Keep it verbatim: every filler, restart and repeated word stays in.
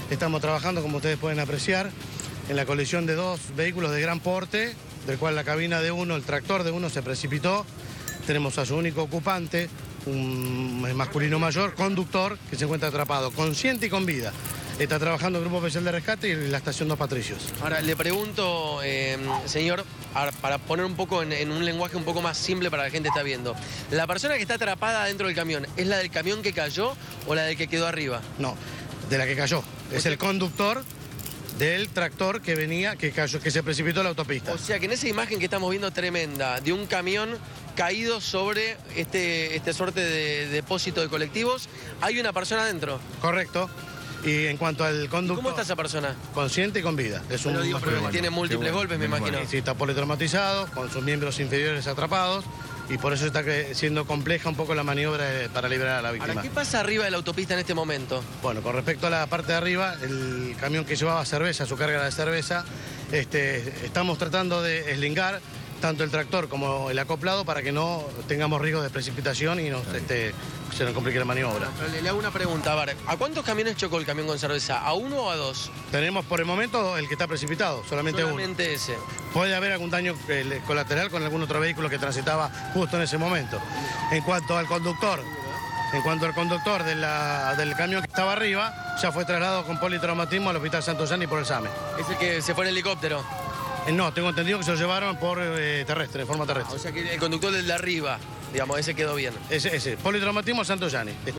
Estamos trabajando, como ustedes pueden apreciar, en la colisión de dos vehículos de gran porte, del cual la cabina de uno, el tractor de uno se precipitó. Tenemos a su único ocupante, un masculino mayor, conductor, que se encuentra atrapado, consciente y con vida. Está trabajando el Grupo Especial de Rescate y la Estación Dos Patricios. Ahora, le pregunto, eh, señor, para poner un poco en, en un lenguaje un poco más simple para la gente que está viendo. ¿La persona que está atrapada dentro del camión es la del camión que cayó o la del que quedó arriba? No, de la que cayó. Es el conductor del tractor que venía, que cayó, que se precipitó en la autopista. O sea que en esa imagen que estamos viendo tremenda, de un camión caído sobre este, este suerte de depósito de colectivos, hay una persona adentro. Correcto. Y en cuanto al conductor... ¿Cómo está esa persona? Consciente y con vida. Es un Pero digo, pero tiene múltiples bueno, golpes, me imagino. Sí, está politraumatizado, con sus miembros inferiores atrapados, y por eso está siendo compleja un poco la maniobra para liberar a la víctima. Ahora, ¿qué pasa arriba de la autopista en este momento? Bueno, con respecto a la parte de arriba, el camión que llevaba cerveza, su carga de cerveza, este, estamos tratando de eslingar tanto el tractor como el acoplado para que no tengamos riesgo de precipitación y nos, este, se nos complique la maniobra. Pero le, le hago una pregunta, a ver, ¿a cuántos camiones chocó el camión con cerveza? ¿A uno o a dos? Tenemos por el momento el que está precipitado, solamente, solamente uno. ese. Puede haber algún daño eh, colateral con algún otro vehículo que transitaba justo en ese momento. En cuanto al conductor, en cuanto al conductor de la, del camión que estaba arriba, ya fue trasladado con politraumatismo al Hospital Santo Yani por el SAME. ¿Es el que se fue en helicóptero? No, tengo entendido que se lo llevaron por eh, terrestre, de forma terrestre. O sea que el conductor del de arriba, digamos, ese quedó bien. Ese, ese, politraumatismo Santo Yani.